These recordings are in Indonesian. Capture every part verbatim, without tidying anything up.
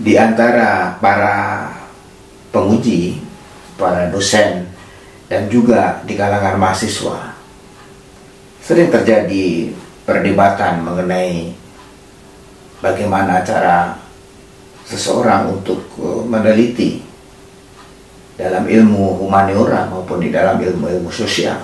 di antara para penguji, para dosen, dan juga di kalangan mahasiswa sering terjadi perdebatan mengenai bagaimana cara seseorang untuk meneliti dalam ilmu humaniora maupun di dalam ilmu-ilmu sosial.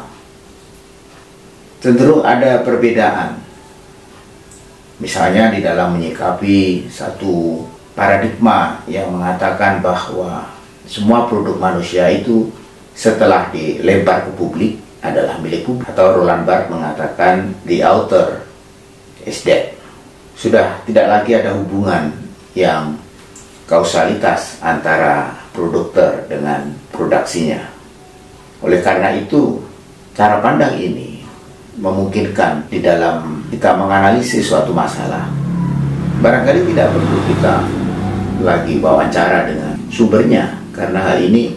Cenderung ada perbedaan, misalnya di dalam menyikapi satu paradigma yang mengatakan bahwa semua produk manusia itu setelah dilempar ke publik adalah milik publik, atau Roland Barthes mengatakan the author is dead. Sudah tidak lagi ada hubungan yang kausalitas antara produkter dengan produksinya. Oleh karena itu, cara pandang ini memungkinkan di dalam kita menganalisis suatu masalah, barangkali tidak perlu kita lagi wawancara dengan sumbernya, karena hal ini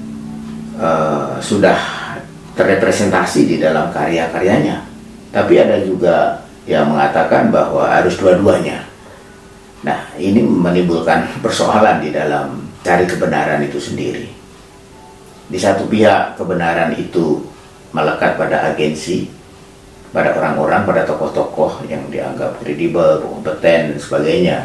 uh, sudah terrepresentasi di dalam karya-karyanya. Tapi ada juga yang mengatakan bahwa harus dua-duanya. Nah, ini menimbulkan persoalan di dalam cari kebenaran itu sendiri. Di satu pihak kebenaran itu melekat pada agensi, pada orang-orang, pada tokoh-tokoh yang dianggap kredibel, kompeten, dan sebagainya.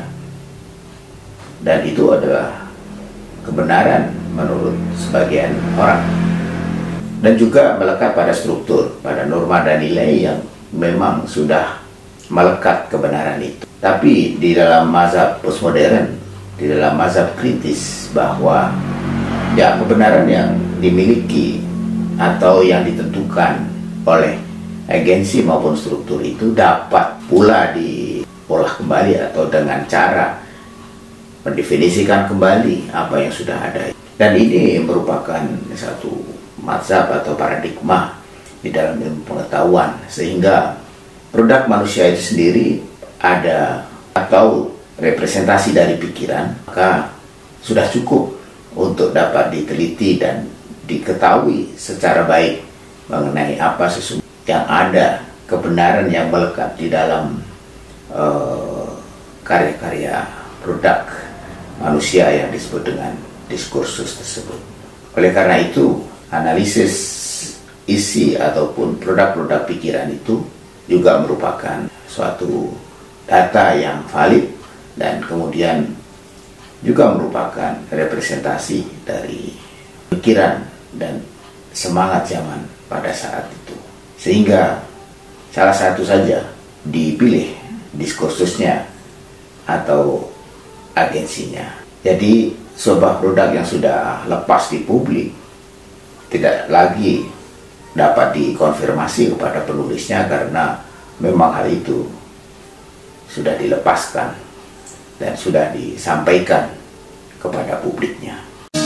Dan itu adalah kebenaran menurut sebagian orang. Dan juga melekat pada struktur, pada norma dan nilai yang memang sudah melekat kebenaran itu. Tapi di dalam mazhab postmodern, di dalam mazhab kritis, bahwa ya kebenaran yang dimiliki atau yang ditentukan oleh agensi maupun struktur itu dapat pula diolah kembali atau dengan cara mendefinisikan kembali apa yang sudah ada. Dan ini merupakan satu mazhab atau paradigma di dalam ilmu pengetahuan, sehingga produk manusia itu sendiri ada atau representasi dari pikiran, maka sudah cukup untuk dapat diteliti dan diketahui secara baik mengenai apa sesungguhnya yang ada, kebenaran yang melekat di dalam uh, karya-karya produk manusia yang disebut dengan diskursus tersebut. Oleh karena itu, analisis isi ataupun produk-produk pikiran itu juga merupakan suatu data yang valid dan kemudian juga merupakan representasi dari pikiran dan semangat zaman pada saat itu. Sehingga salah satu saja dipilih diskursusnya atau agensinya. Jadi sebuah produk yang sudah lepas di publik tidak lagi dapat dikonfirmasi kepada penulisnya, karena memang hal itu sudah dilepaskan dan sudah disampaikan kepada publiknya.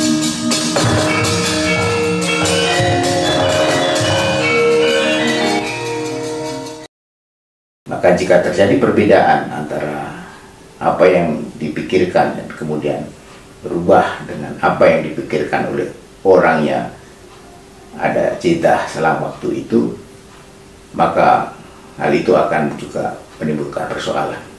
Maka jika terjadi perbedaan antara apa yang dipikirkan dan kemudian berubah dengan apa yang dipikirkan oleh orang yang ada jeda selang waktu itu, maka hal itu akan juga menimbulkan persoalan.